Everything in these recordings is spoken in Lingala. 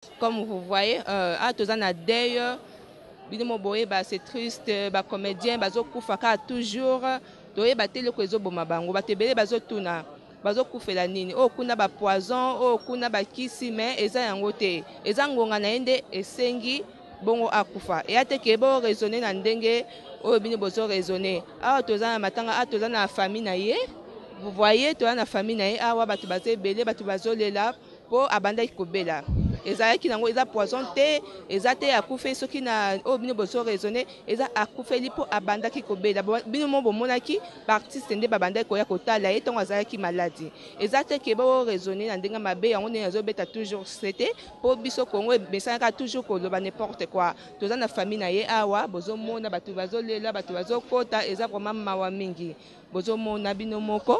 Comme vous voyez, à tous en a deuil, c'est triste, les comédiens, toujours, doye batele ko ezoboma bango, batebele bazotuna, bazokufela nini, o kuna ba poison, o kuna ba kisi, mais eza yango te, eza ngonga na ende esengi bongo akufa. Et ate ke bo raisonner na ndenge o bini bozo raisonner. Ah toza na matanga, ah toza na famille na ye. Vous voyez, toza na famille na ye, ah wa batu bazebele, batu bazolela po abanda kobela. Ezalaki nango eza poison te, eza te akufe soki na o bino boso raisonner, eza akufeli po abandaki kobela. Bino mo bomonaki ba artiste nde babandaki koya kotala ye tongo azalaki maladi. Eza te ke bo raisonner na ndenga mabe yango ne azobeta toujours c'était po biso Kongo besaka toujours koloba n'importe quoi. Toza na famille na ye awa bozo mona batu bazolela, batu bazokota, eza vraiment mawa mingi. Bozo mona bino moko.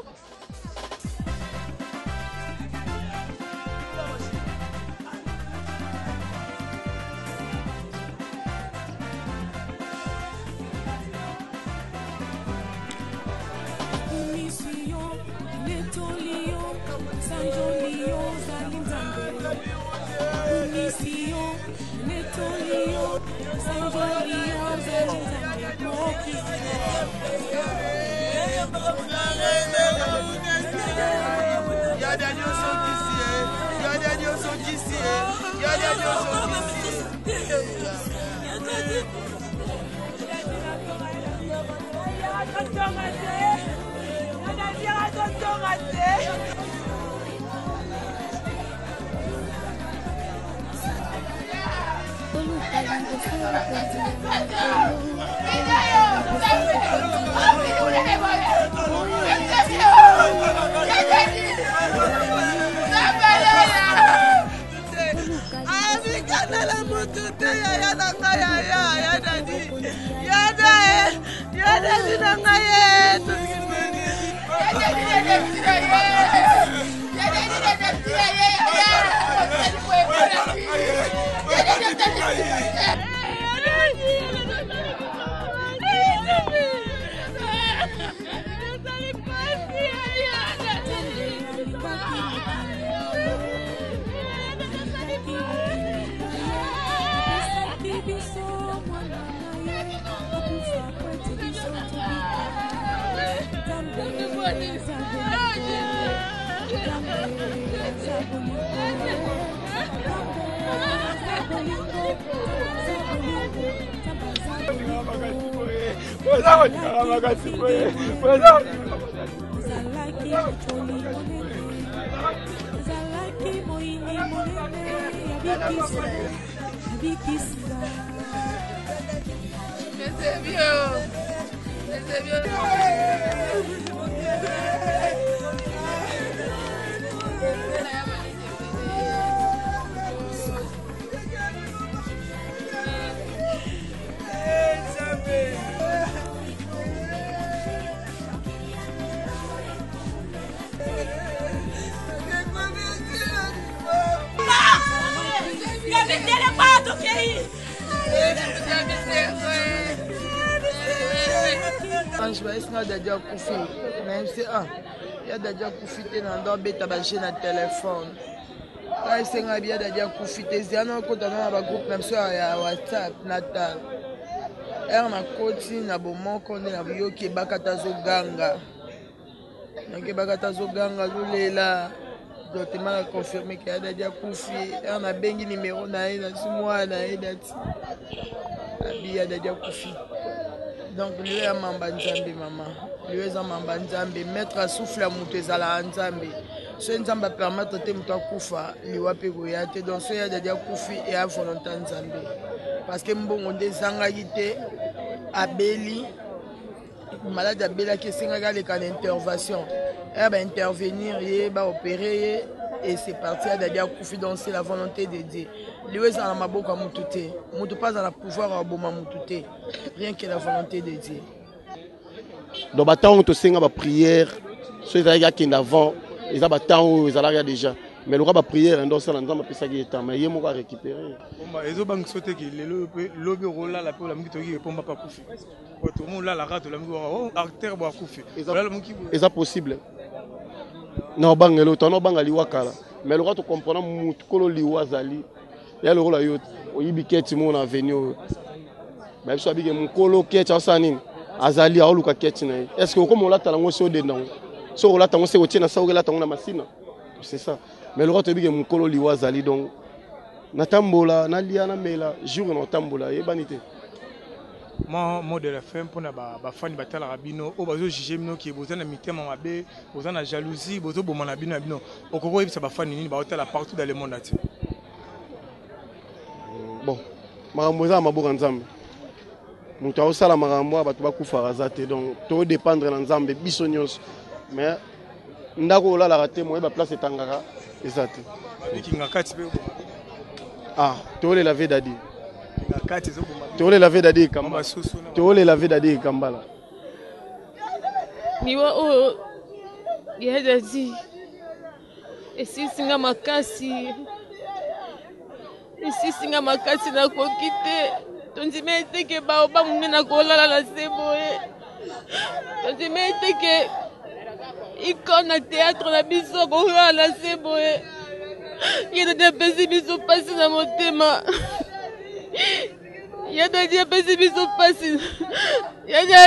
Déjà couffé, même si il y a déjà couffé dans bêta baché na téléphone. Là c'est un bien déjà couffé, c'est un autre dans un groupe même sur WhatsApp natal. Er na koti na bomo konde na biyo ke bakata zo ganga. Na ke bakata zo ganga lulela. Dotement a confirmé qu'il y a déjà couffé. Er na bengi numéro na ina simwa na idati. Abi ya déjà couffé. Donc, lui est mamba nzambe maman. Lui est mamba nzambe. Mettre à souffle à mouteza la nzambe. Ce nzamba permettre de muta kufa liwape goyate. Donc, ce y a déjà koufi et à volonté nzambe. Parce que mbongo de zanga yite abeli malade abela qui singa les can intervention. Elle va intervenir, elle va opérer et c'est parti à déjà koufi. Donc, c'est la volonté de Dieu. Lui est dans ma boca mutute. Mutu pas dans le pouvoir à boma mutute. Rien que la volonté de Dieu. Donc, on te sing à prière. Ceux qui sont avant, ils ont battu, ils ont déjà. Mais le roi prière, donc ça, on a fait ça qui est mais il m'a récupéré. Ils ont banque sauté qui le lobby rola la peau la musique qui répond pas couffé. Tout le monde là la rate la musique artère boit couffé. Est-ce possible? Non, bang le temps, non bang ali wakala. Mais le roi te comprend, mout kolo liwa zali. ya le rôle yo oyibi keti mo na venir ba biso abike mukolo keti asa nini azali aoluka keti na est-ce que comme on l'a talango so de non so on l'a tango se otina sa la tango na masina c'est ça mais le rôle abike mukolo liwa azali donc na tambola na lia na mela jour na tambola e banité moi mot de la fin pour na ba fan batala rabino o bazo juger bino ki bozana mitema mabe bozana jalousie bozo bomana bino bino okoko yebisa ba fan nini ba hôtel partout dans le monde ati bon makambo eza maboka nzambe moto aosala makambo bato bakufa raza te donc to dépendre na nzambe biso nyonso mais ndako olalaka te moyeba place etangaka eza te kinga kati pe ah to la vie dadi Tole la vie d'adi Kambala. Tole la vie d'adi Kambala. Niwa o yadadi. Esi singa makasi. Esi singa makasi na kokite. Tonzi mete ke ba oba munena kolala la seboe. Tonzi mete ke ikona théâtre na biso ko la seboe. Yeda de pesi biso pasi na motema. Yada dit pesi biso pasi. Yada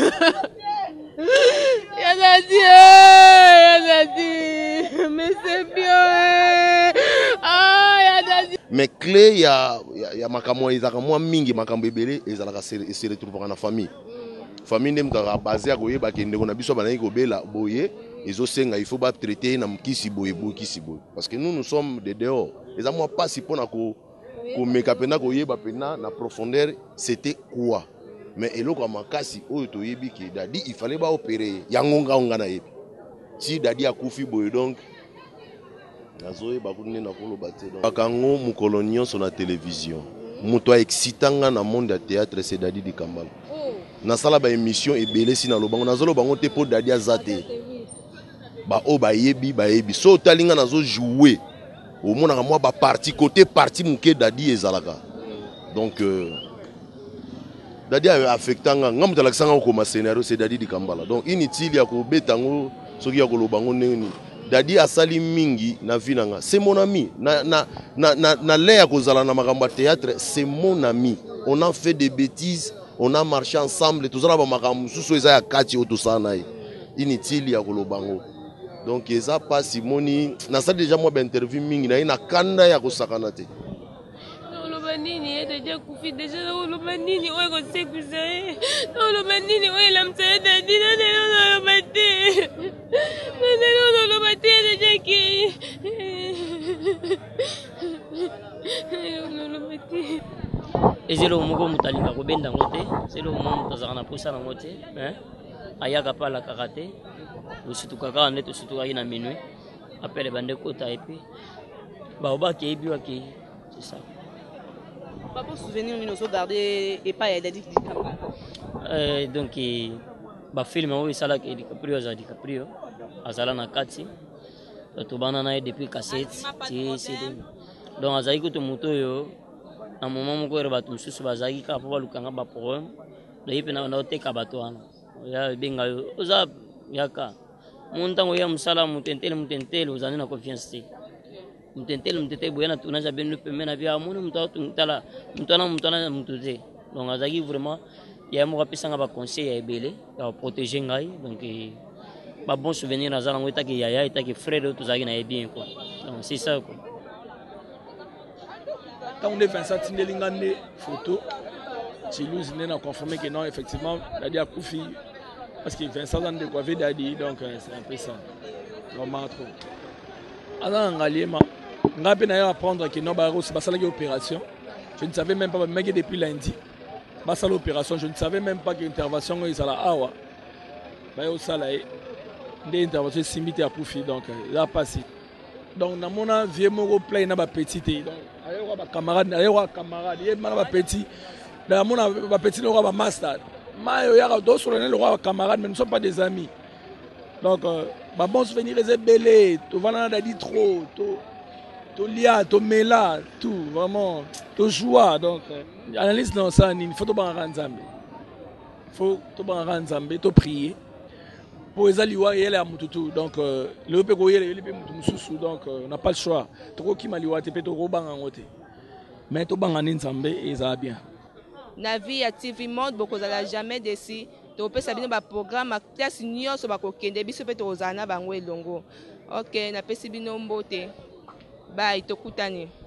dit. Mais c'est bien. Ah, yada dit. Mais clé ya makambo ezaka mwa mingi makambo ebele ezalaka se retrouver na famille. Famille ndem ka basé ya koyeba ke ndeko na biso banaki kobela boye ezosenga il faut ba traiter na mkisi boye kisi boye parce que nous sommes de dehors. Eza mwa pasi pona ko meka pena koyeba pena na profondeur c'était quoi. Mais eloko makasi oyo toyebi ke dadi il fallait ba opérer yangonga onga na yebi. Si dadi akufi boye donc nazoye bakune na koloba te donc bakango mukolonio sur la télévision. Muto excitanga na monde ya théâtre c'est Dadi di Kambala. Na sala ba émission ebele si na lobango nazolo bango te po Dadi azate. Ba o ba yebi so talinga nazo jouer. Au moins moi ba parti côté parti muke Dadi ezalaka. Donc Dadi a affectanga ngam talakisanga ko ma scénario c'est Dadi di Kambala. Donc inutile ya ko betango soki ya ko lobango neni. Dadi asali mingi na vinanga. C'est mon ami. Na lea kozala na makamba théâtre, c'est mon ami. On a fait des bêtises, on a marché ensemble. Tout ça ba makambo susu eza ya kati otosana. Inutile ya kolobango. Donc eza pas simoni. Na ça déjà moi ba interview mingi na ina kanda ya kosakana te. Nini déjà kufi déjà le manini ouais ko sécuriser le manini ouais la mtenda dina le mate le mate déjà qui le mate et c'est le moment mutalinga ko benda ngote c'est le moment mutazana posa na ngote hein ayaka pa la karaté surtout kaka net surtout ina minuit après bande kota et puis ba oba ke biwa ke c'est ça. Pas pour souvenir nous nous garder et pas Dadi di Kambala. Donc ba film o isala ke DiCaprio azala na kati to banana depuis cassette ti CD. Donc azali ko to moto yo na moment moko re batu susu bazali ka po balukanga ba problème do yipe na na teka bato wana ya benga yo oza yaka montango ya musala mutentele uzani na confiance te. Mtete boyana tunaja benu pemena via munu mutala mutana mutuze donc azaki vraiment ya mo kapesanga ba conseil ya ebele ya protéger ngai donc ba bon souvenir nazala ngota ki yaya etaki frère tout zaki na bien quoi donc c'est ça quoi quand on est Vincent Tindelingane photo Chilouz n'est pas confirmé que non effectivement Dadi a Koufi parce que Vincent Zande quoi avait Dadi donc c'est un peu ça vraiment trop alors ngaliema ngape na apprendre que non c'est pas ça l'opération. Je ne savais même pas mais depuis lundi pas ça l'opération je ne savais même pas que l'intervention est à la awa ba yo sala des interventions simité à Koufi donc il a passé donc na mona vieux moko plein na ba petit donc ayo ba camarade il ba petit na mona ba petit no ba master mayo ya do sur le roi camarade mais nous ne sommes pas des amis donc ba bon souvenir les belé to vana Dadi trop to lia to mela tout vraiment to joie donc analyse dans ça il faut to ba nzambe to prier pour ezaliwa yele ya mututu donc le pe ko yele pe mutu mususu donc on n'a pas le choix to ko kimaliwa te pe to ko banga ngote mais tobangani nzambe eza bien. Na vie ya TV Monde bokozala jamais déçu. Topesa bino ba programme classe nyonso bakokende biso pe tozana bango elongo. OK, napesi bino mbote. Bye, tokutani.